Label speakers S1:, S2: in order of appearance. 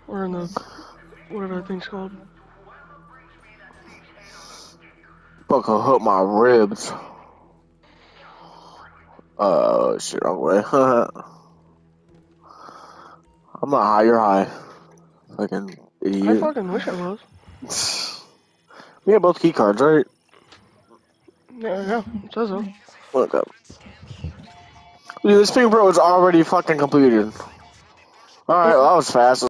S1: Or in the, whatever that thing's called.
S2: Fucking hurt my ribs. Shit, wrong way. I'm not high, you're high. Fucking idiot.
S1: I fucking wish I was.
S2: We have both key cards, right?
S1: Yeah, it says so.
S2: Look up. Dude, this fingerprint was already fucking completed. Alright, well, that was fast.